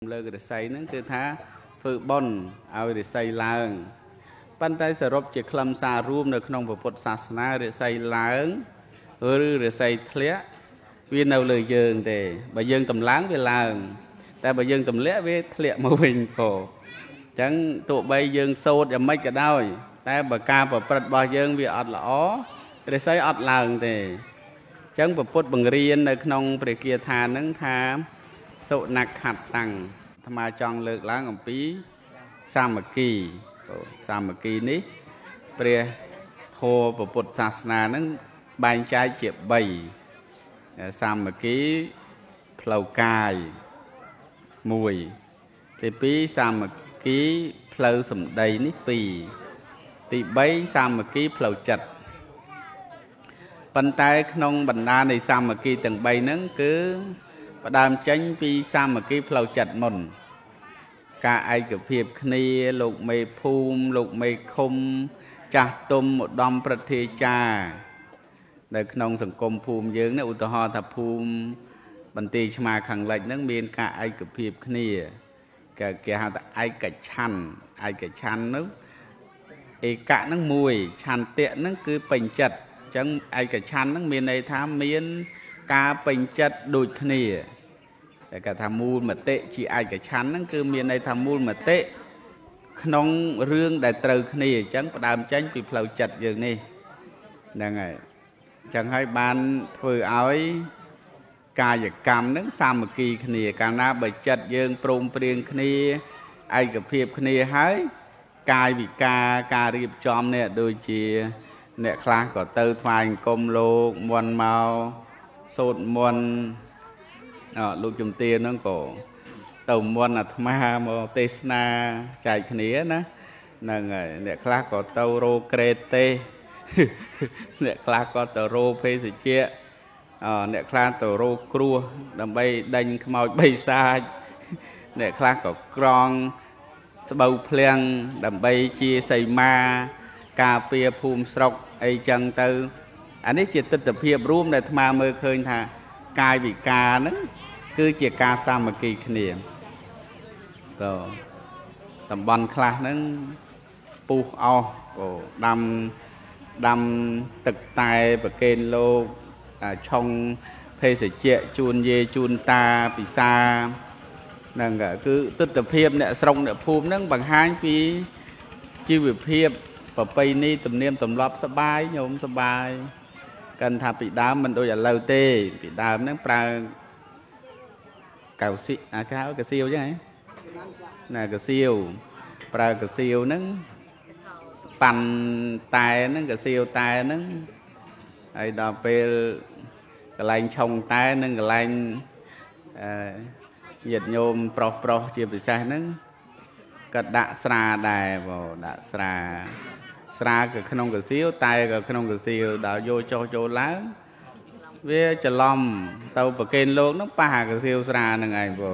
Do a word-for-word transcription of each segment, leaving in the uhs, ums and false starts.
លើករិស័យហ្នឹងគឺថាធ្វើបុណ្យឲ្យរិស័យឡើងប៉ុន្តែសរុបជាខ្លឹមសាររួមនៅក្នុងពុទ្ធសាសនារិស័យឡើងឬរិស័យធ្លាក់វានៅលើយើងទេបើយើងតម្លើងវាឡើងតែបើយើងទម្លាក់វាធ្លាក់មកវិញពោអញ្ចឹងទោះបីយើងសូត្រយ៉ាងម៉េចក៏ដោយតែបើការប្រព្រឹត្តរបស់យើងវាអត់ល្អរិស័យអត់ឡើងទេអញ្ចឹងពុទ្ធបង្រៀននៅក្នុងព្រះគាថាហ្នឹងថាសុណខត្តតាំងអាត្មាចង់លើកឡើងអំពីសាមគ្គីសាមគ្គីនេះព្រះធម៌ពុទ្ធសាសនាហ្នឹងបែងចែកជាបីសាមគ្គីផ្លូវកាយមួយទីពីរសាមគ្គីផ្លូវសម្ដីនេះពីរទីបីសាមគ្គីផ្លូវចិត្តប៉ុន្តែក្នុងបណ្ដានៃសាមគ្គីទាំងបីហ្នឹងគឺផ្ដើមចេញពីសាមគ្គីផ្លូវចិត្តមុនការឯកភាពគ្នាលោកមេភូមិលោកមេឃុំចាស់ទុំឧត្តមព្រឹទ្ធាចារ្យនៅក្នុងសង្គមភូមិយើងនេះឧទាហរណ៍ថាភូមិបន្ទាយឆ្មាខាងលិចហ្នឹងមានការឯកភាពគ្នាគេគេហៅថាឯកច្ឆន្ទឯកច្ឆន្ទនោះឯកៈហ្នឹងមួយឆន្ទៈហ្នឹងគឺពេញចិត្តអញ្ចឹងឯកច្ឆន្ទហ្នឹងមានន័យថាមានការពេញចិត្តដូចគ្នាតែគេថាមូលមតិជាឯកច្ឆន្ទហ្នឹងគឺមានន័យថាមូលមតិក្នុងរឿងដែលត្រូវគ្នាអញ្ចឹងផ្ដើមចេញពីផ្លូវចិត្តយើងនេះហ្នឹងហើយអញ្ចឹងហើយបានធ្វើឲ្យកាយកម្មហ្នឹងសាមគ្គីគ្នាកាលណាបើចិត្តយើងព្រមព្រៀងគ្នាឯកភាពគ្នាហើយកាយវិការការរៀបចំនេះដូចជាអ្នកខ្លះក៏ទៅថ្វាយអង្គមលោកមន់មកសូត្រមន់អលោកជំទាវហ្នឹងក៏ទៅមន់អាត្មាមកទេសនាចែកគ្នាណាហ្នឹងហើយអ្នកខ្លះក៏ទៅរោក្រេតទេអ្នកខ្លះក៏ទៅរោភេសជ្ជៈអអ្នកខ្លះទៅរោគ្រោះដើម្បីដេញខ្មោចបិសាចអ្នកខ្លះក៏ក្រងស្បូវភ្លៀងដើម្បីជាសីមាការពារភូមិស្រុកអីចឹងទៅអានេះជាទស្សនវិជ្ជារួមដែលអាត្មាមើលឃើញថាកាយវិការហ្នឹងគឺជាការសាមគ្គីគ្នាក៏តំបន់ខ្លះហ្នឹងពុះអស់ក៏ដាំដាំទឹកតែប្រកេនលោកឆុងភេសជ្ជៈជូនយាយជូនតាពិសាហ្នឹងគឺទស្សនវិជ្ជាអ្នកស្រុកអ្នកភូមិហ្នឹងបង្ហាញពីជីវភាពប្រពៃណីទំនៀមទម្លាប់សបាយញោមសបាយកាន់ថាពីដើមមិនដូចឥឡូវទេពីដើមហ្នឹងប្រើកៅស៊ីអាកៅកសៀវចឹងហ៎ណាកសៀវប្រើកសៀវហ្នឹងប៉ាន់តែហ្នឹងកសៀវតែហ្នឹងហើយដល់ពេលកន្លែងឆុងតែនិងកន្លែងអឺញាតិញោមប្រុសប្រុសជាពិសេសហ្នឹងក៏ដាក់ស្រាដែរបងដាក់ស្រាស្រាក៏ក្នុងកសៀវតែក៏ក្នុងកសៀវដល់យកចុះចូលឡើងវាច្រឡំទៅប្រកេនលោកហ្នឹងប៉ះអាកសៀវស្រាហ្នឹងឯងបង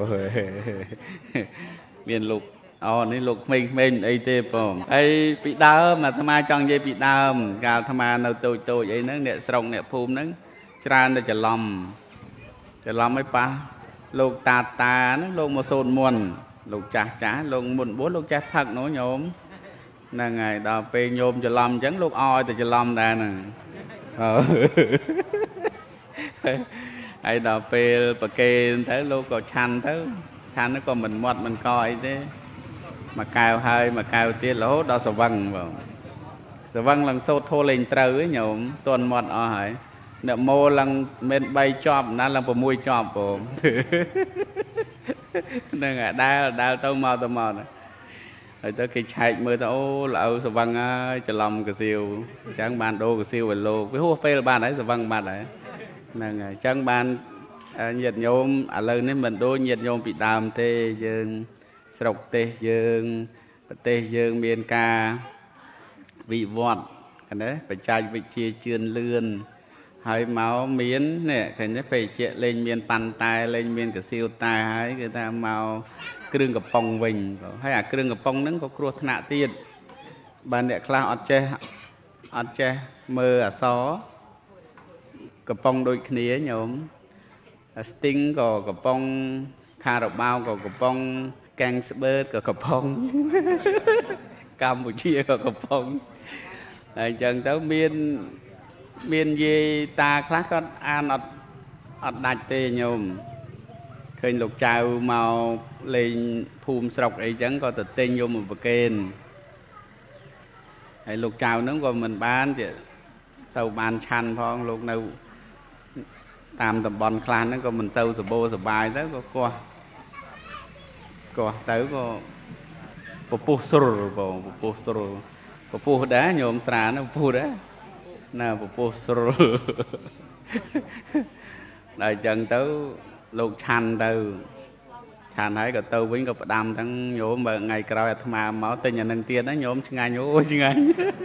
មានលោកអូនេះលោកក្មេងៗអីទេបងអីពីដើមអាត្មាចង់និយាយពីដើមកាលអាត្មានៅតូចតូចអីហ្នឹងអ្នកស្រុកអ្នកភូមិហ្នឹងច្រើនតែច្រឡំច្រឡំឲ្យប៉ះលោកតាតាហ្នឹងលោកមកសូត្រមន្តលោកចាស់ចាស់លោកមុនបួសលោកចាស់ផឹកនោះញោមហ្នឹងហើយដល់ពេលញោមច្រឡំអញ្ចឹងលោកអោយតែច្រឡំដែរហ្នឹងហើយដល់ពេលប្រកេនទៅលោកក៏ឆាន់ទៅឆាន់ក៏មិនមាត់មិនកអីទេមួយកែវហើយមួយកែវទៀតរហូតដល់ស្វឹងបងស្វឹងឡើងសូត្រធូរលេងត្រូវឯងញោមតន់មាត់អស់ហើយអ្នកម៉ូឡើងមិនបីជាប់ណាឡើង៦ជាប់បងហ្នឹងហើយដែលដែលទៅមកទៅមកហើយទៅគេឆែកមើលទៅអូល្អៅស្វឹងហើយច្រឡំកសៀវអញ្ចឹងបានដូរកសៀវឲ្យលោកវាហួសពេលបានហើយស្វឹងបាត់ហើយហ្នឹងហើយអញ្ចឹងបានញាតិញោមឥឡូវនេះមិនដូចញាតិញោមពីដើមទេយើងស្រុកទេសយើងប្រទេសយើងមានការវិវត្តណាបច្ចេកវិទ្យាជឿនលឿនហើយមកមាននេះឃើញទេពេជ្ជៈលេងមានប៉ាន់តែលេងមានកសៀវតែហើយគឺថាមកគ្រឿងកំប៉ុងវិញហើយអាគ្រឿងកំប៉ុងហ្នឹងក៏គ្រោះថ្នាក់ទៀតបើអ្នកខ្លះអត់ចេះអត់ចេះមើលអក្សរកំប៉ុងដូចគ្នាញោម Sting ក៏កំប៉ុងคาราบาวก็กระป๋องแกงสเบิร์ดก็กระป๋องกัมพูชีก็กระป๋องไอ้จังเต้าเมียนเมียนเยตาคลาก็อ่านอดอดดัดเตยโยมเคยลูกชายมาเลยภูมิสระไอ้จังก็ตัดเตยโยมมาประเคนไอ้ลูกชายนั้นก็มันบ้านจะเสาบานชันพองลูกនៅតាមតំបន់ខ្លះហ្នឹងក៏មិនទៅសបោសបាយទៅក៏កោះកោះទៅក៏ពពុះស្រុលបងពពុះស្រុលពពុះដែរញោមស្រាណាពពុះដែរណាពពុះស្រុលដល់ចឹងទៅលោកឆាន់ទៅឆាន់ហើយក៏ទៅវិញក៏ផ្ដាំទាំងញោមបើថ្ងៃក្រោយអាត្មាមកទិញអានឹងទៀតណាញោមឆ្ងាញ់អូឆ្ងាញ់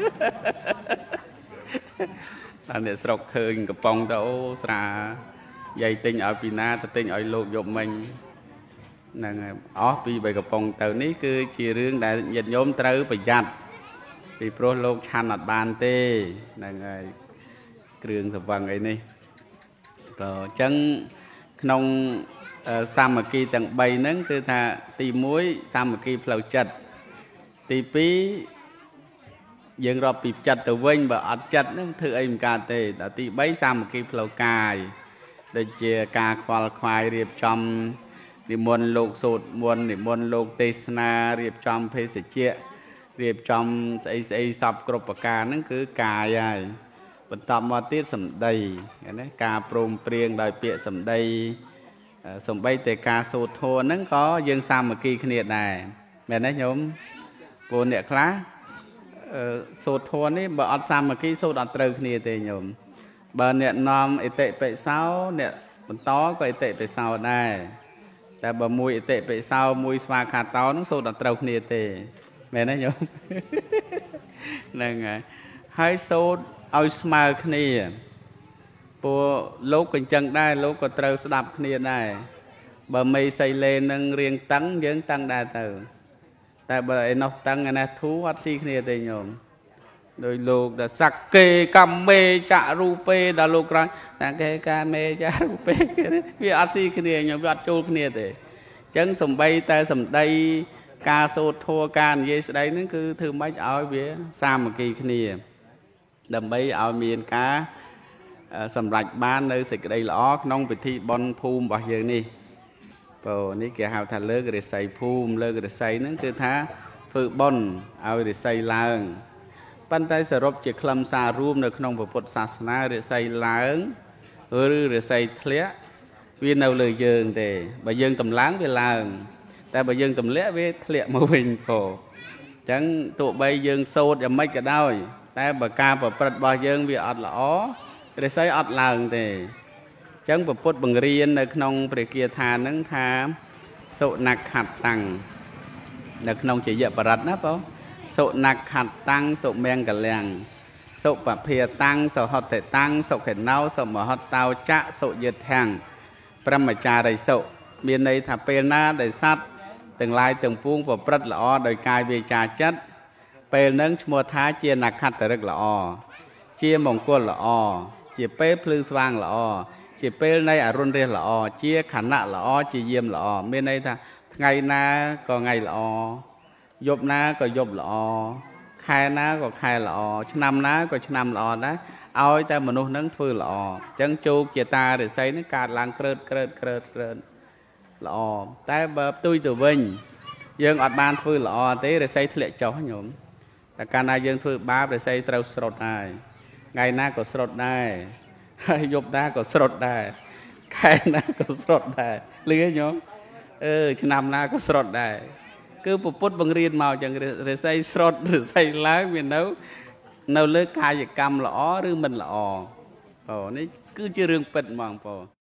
ដល់អ្នកស្រុកឃើញកំប៉ុងទៅអូស្រាយាយទិញឲ្យពីណាទៅទិញឲ្យលោកយកមិញហ្នឹងហើយអស់ពីបីកំប៉ុងទៅនេះគឺជារឿងដែលញាតិញោមត្រូវប្រយ័ត្នពីព្រោះលោកឆាន់អត់បានទេហ្នឹងហើយគ្រឿងសង្វឹងអីនេះក៏អញ្ចឹងក្នុងសាមគ្គីទាំងបីហ្នឹងគឺថាទីមួយសាមគ្គីផ្លូវចិត្តទីពីរយើងរាប់ពីចិត្តទៅវិញបើអត់ចិត្តហ្នឹងធ្វើអីមិនកើតទេដល់ទីបីសាមគ្គីផ្លូវកាយដូចជាការខ្វល់ខ្វាយរៀបចំនិមន្តលោកសូត្រមន្តនិមន្តលោកទេសនារៀបចំភេសជ្ជៈរៀបចំស្អីស្អីសពគ្រប់ប្រការហ្នឹងគឺកាយហើយបន្តមកទៀតសម្ដីណាការព្រមព្រៀងដោយពាក្យសម្ដីសំបីតែការសូត្រធម៌ហ្នឹងក៏យើងសាមគ្គីគ្នាដែរមែនទេញោមពួកអ្នកខ្លះសូត្រធម៌នេះបើអត់សាមគ្គីសូត្រអត់ត្រូវគ្នាទេញោមបើអ្នកនាំអតិបិសោអ្នកបន្តក៏អតិបិសោដែរតែបើមួយអតិបិសោមួយស្វាខាតោនឹងសូត្រអត់ត្រូវគ្នាទេមែនទេញោមហ្នឹងហើយហើយសូត្រឲ្យស្មើគ្នាពួកលោកក៏អញ្ចឹងដែរលោកក៏ត្រូវស្ដាប់គ្នាដែរបើមេសីលេនឹងរៀងតឹងយើងតឹងដែរទៅតែបើឯនោះតឹងឯនេះធូអត់ស៊ីគ្នាទេញោមដោយលោកដែលសក្កេកម្មមេចរូពេដល់លោកក្រោយតែគេកាមេចរូពេវាអត់ស៊ីគ្នាញោមវាអត់ចូលគ្នាទេអញ្ចឹងសំបីតែសម្ដីការសូត្រធម៌ការនិយាយស្ដីហ្នឹងគឺធ្វើម៉េចឲ្យវាសាមគ្គីគ្នាដើម្បីឲ្យមានការសម្រេចបាននៅសេចក្តីល្អក្នុងពិធីបុណ្យភូមិរបស់យើងនេះព្រោះនេះគេហៅថាលើករិស័យភូមិលើករិស័យហ្នឹងគឺថាធ្វើបុណ្យឲ្យរិស័យឡើងប៉ុន្តែសរុបជាខ្លឹមសាររួមនៅក្នុងពុទ្ធសាសនារិស័យឡើងឬរិស័យធ្លាក់វានៅលើយើងទេបើយើងតម្លើងវាឡើងតែបើយើងទម្លាក់វាធ្លាក់មកវិញពោអញ្ចឹងទោះបីយើងសូត្រយ៉ាងម៉េចក៏ដោយតែបើការប្រព្រឹត្តរបស់យើងវាអត់ល្អរិស័យអត់ឡើងទេអញ្ចឹងពុទ្ធបង្រៀននៅក្នុងព្រះគាថាហ្នឹងថាសុណខត្តតាំងនៅក្នុងជាយបរិត្តណាបងសុណខត្តតាំងសុមង្គលាំងសុបភាតាំងសុហតិតាំងសុខេណោសុមហតោចៈសុយិធាំងព្រមចារិសុមានន័យថាពេលណាដែលសត្វទាំងឡាយទាំងពួងប្រព្រឹត្តល្អដោយកាយវាចាចិត្តពេលហ្នឹងឈ្មោះថាជានក្ខត្តរិកល្អជាមង្គលល្អជាពេលភ្លឺស្វាងល្អជាពេលនៃអរុណរះល្អជាខណៈល្អជាយាមល្អមានន័យថាថ្ងៃណាក៏ថ្ងៃល្អយប់ណាក៏យប់ល្អខែណាក៏ខែល្អឆ្នាំណាក៏ឆ្នាំល្អដែរឲ្យតែមនុស្សនឹងធ្វើល្អអញ្ចឹងជោគជាតារិស័យនឹងកើតឡើងក្រើតក្រើតក្រើតក្រើតល្អតែបើផ្ទុយទៅវិញយើងអត់បានធ្វើល្អទេរិស័យធ្លាក់ចុះញោមតែកាលណាយើងធ្វើបាបរិស័យត្រូវស្រុតហើយថ្ងៃណាក៏ស្រុតដែរហើយយប់ណាក៏ស្រុតដែរខែណាក៏ស្រុតដែរលឺទេញោមអឺឆ្នាំណាក៏ស្រុតដែរគឺពុទ្ធបង្រៀនមកចឹងរិស័យស្រុតរិស័យឡើងវានៅនៅលើកាយកម្មល្អឬមិនល្អអូនេះគឺជារឿងពិតហ្មងបង